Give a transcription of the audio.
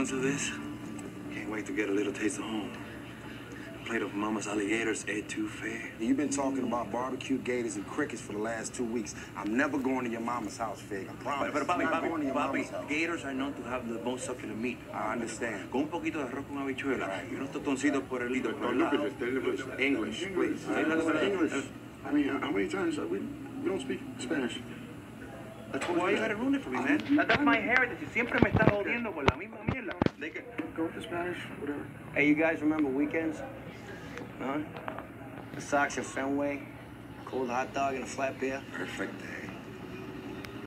months of this. Can't wait to get a little taste of home. A plate of Mama's alligators etouffee. You've been talking about barbecue gators and crickets for the last 2 weeks. I'm never going to your mama's house, Fig. I promise. But Papi, gators are known to have the most succulent meat. I understand. Con un poquito de arroz con habichuela y unos tostoncitos por el lado. English, please. English. I mean, how many times we don't speak Spanish? Why you gotta ruin it for me, man? That's my heritage. Siempre me estás jodiendo con la misma mierda. Go with the Spanish, whatever. Hey, you guys remember weekends? Huh? The Sox at Fenway, cold hot dog and a flat beer. Perfect.